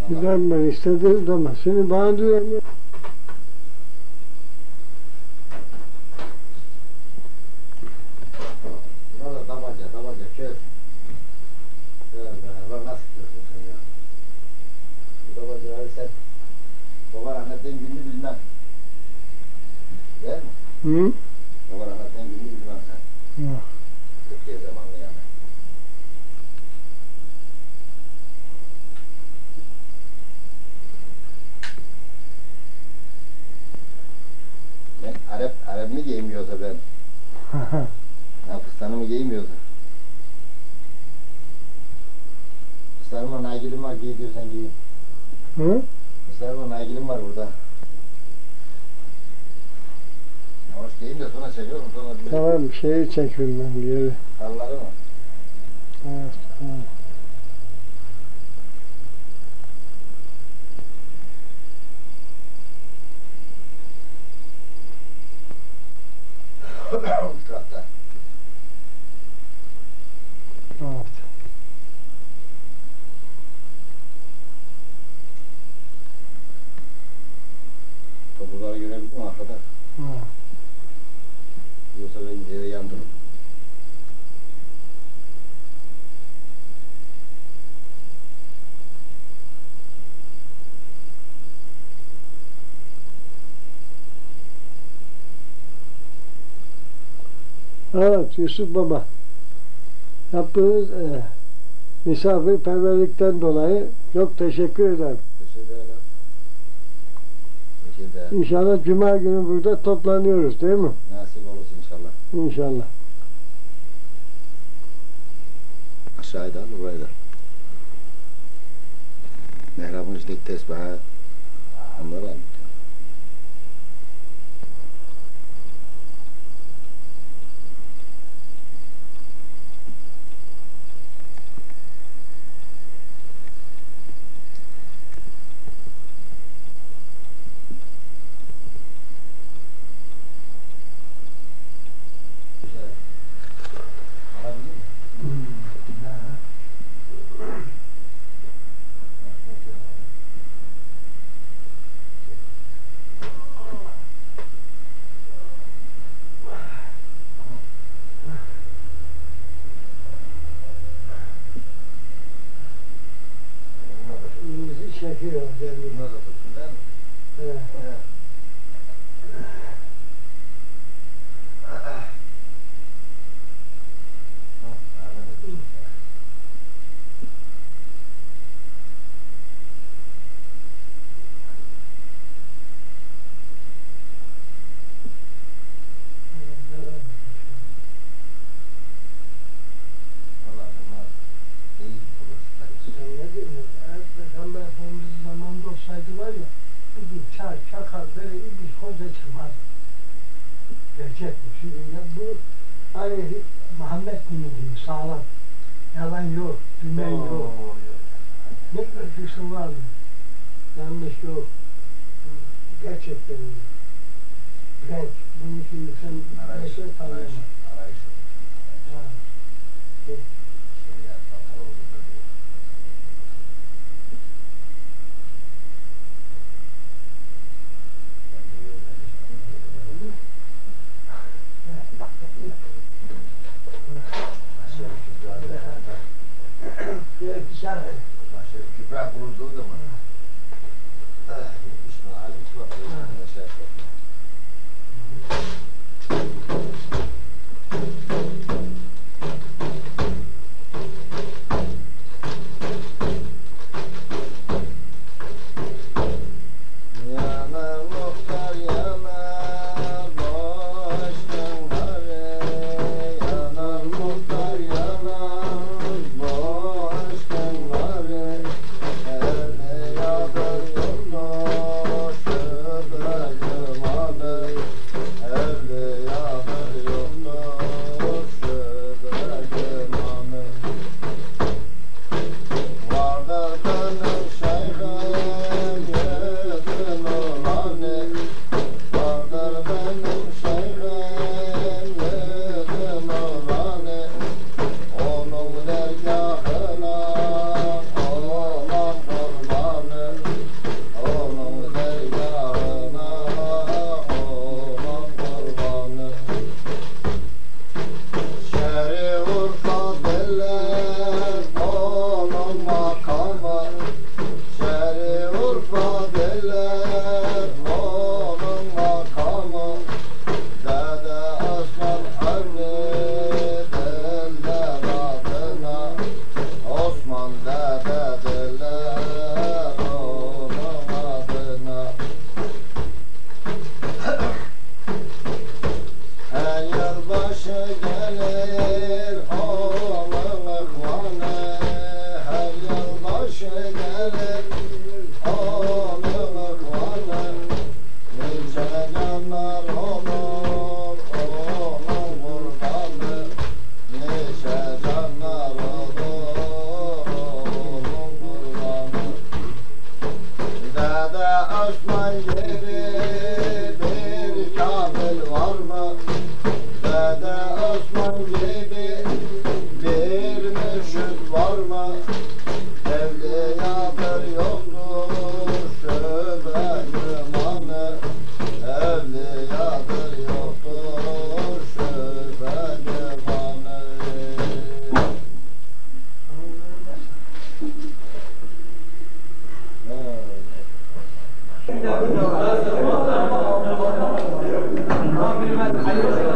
Giderim ben istediğim zaman. Şimdi bana diyor ya. Buna da tabaca kör. Bak nasıl kırsın sen ya. Bu tabacaları sen baba rahmetten gününü bilmem. Değil mi? Hı? Baba rahmetten gününü bilmem sen. Yok. Türkiye zamanlı yani. Ben Arap mı giymiyorsa ben? Pakistan'ı giymiyorsa? Kızlarımla naygilim var, giy diyorsan giyin. Hı? Kızlarımla naygilim var burada. Hoş giyin de sonra çekiyorum, sonra... Tamam, şeyi çekiyorum ben bir yere. Karları mı? Evet, tamam. Uçakta. Evet. Topukları görebilir mi arkada? Evet. Yoksa ben yere yandırırım. Evet, Yusuf Baba. Yaptığınız misafirperverlikten dolayı çok teşekkür ederim. Teşekkür ederim. Teşekkür ederim. İnşallah Cuma günü burada toplanıyoruz değil mi? Nasip olursa inşallah. İnşallah. Aşağıdan buraya da. Mehrabın içindeki tesbihı onları anlatıyor. Bizi çekiyor. Bunlar da tutsun değil mi? Evet. Evet. Peygamber Efendimiz zamanında olsaydı var ya, bugün çar, çakal, böyle ilginç koca çıkmaz. Gerçek bu. Şimdi ya bu hani Muhammed dini gibi sağlam. Yalan yok, dümen yok. Ne ölçüsü var mı? Yanlış yok. Gerçekten iyi. Renk. Bunun için sen gerçek tanıyamazsın. Arayış. Bu Şeriat batar oldu böyle. Kübra kurulduğu zaman 70 mi alim ki bakıyor. Şey yapıyor. Yanar muhtar yanar, boş gönlere. Yanar muhtar yanar, boş gönlere. Hele başı gelir oğlum kvanı, her yıl başı gelir oğlum kvanı, nice canlar olur oğlum kurbanı, nice canlar olur oğlum kurbanı. Dede Osman gibi bir kamil var mı? Dede Osman gibi bir mürşid var mı? Evliyadır yoktur şüphe gümanı, evliyadır yoktur şüphe gümanı. Hayırlı